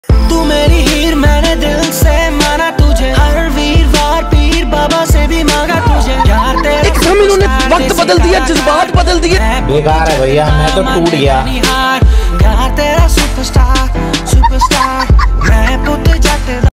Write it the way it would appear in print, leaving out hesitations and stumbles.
तू मेरी हीर, मैंने दिल से माना तुझे, हर वीरवार पीर बाबा से भी मांगा तुझे। यार तेरे एकदम इन्होंने वक्त बदल दिया, जज्बात बदल दिए। बेकार है भैया, मैं तो टूट गया।